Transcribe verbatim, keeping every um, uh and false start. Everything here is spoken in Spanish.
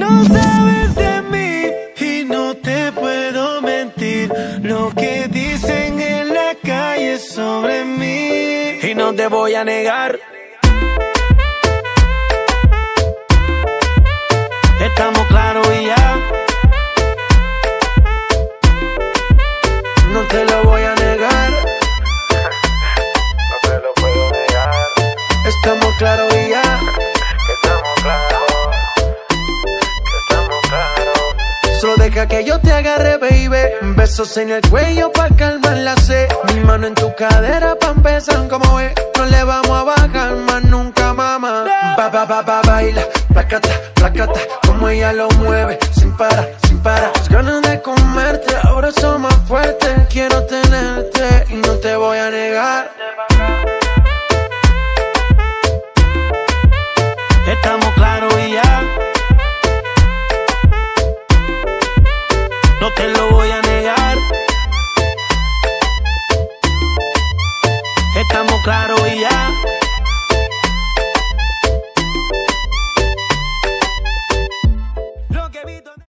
no sabes de mí y no te puedo mentir. Lo que dicen en la calle sobre mí y no te voy a negar. Estamos claros y ya. No te lo voy a negar. No te lo puedo negar. Estamos claros y ya. Estamos claros. Estamos claros. Solo deja que yo te agarre, baby. Besos en el cuello pa' calmar la sed. Mi mano en tu cadera pa' empezar como es. No le vamos a bajar más nunca, mamá. Ba, ba, ba, ba, baila, placata, placata. Como ella lo mueve, sin parar, sin parar. Las ganas de comerte, ahora son más fuertes. Quiero tenerte y no te voy a negar. Estamos claros y ya. No te lo voy a negar. Estamos claros y ya.